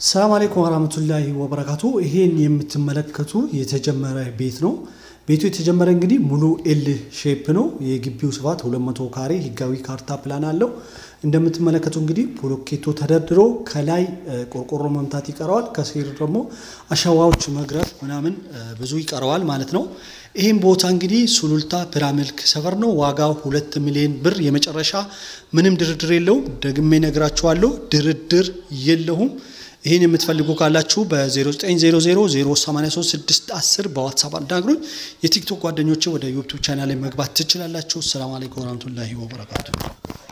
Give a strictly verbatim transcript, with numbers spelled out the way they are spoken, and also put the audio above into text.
ሰላም አለይኩም ወራህመቱላሂ ወበረካቱ ይሄን የምትመለከቱ የተጀመረ ቤት ነው ቤቱ የተጀመረ እንግዲህ ሙሉ ኤል ሼፕ ነው የግቢው ስፋት ሁለት መቶ ካሬ ህጋዊ ካርታ ፕላን አለው እንደምትመለከቱ እንግዲህ ብሎኬቶ ተደርድሮ ከላይ ቆርቆሮ መምታት ይቀራዋል ከስር ደግሞ አሻዋዎች መግረፍ ምናምን ብዙ ይቀራዋል ማለት ነው ይሄን ቦታ እንግዲህ ሱሉልታ ፒራሚልክ ሰፈር ነው ዋጋው ሁለት ሚሊዮን ብር የመጨረሻ ምንም ድርድር የለውም ደግሜ ነግራችኋለሁ ድርድር የለውም ይሄን የምትፈልጉ ካላችሁ በ0900083610 በዋትስአፕ አናግሩኝ የቲክቶክ ጓደኞቼ ወደ ዩቲዩብ ቻናሌ መግባት ትችላላችሁ ሰላም አለይኩም ወራህመቱላሂ ወበረካቱ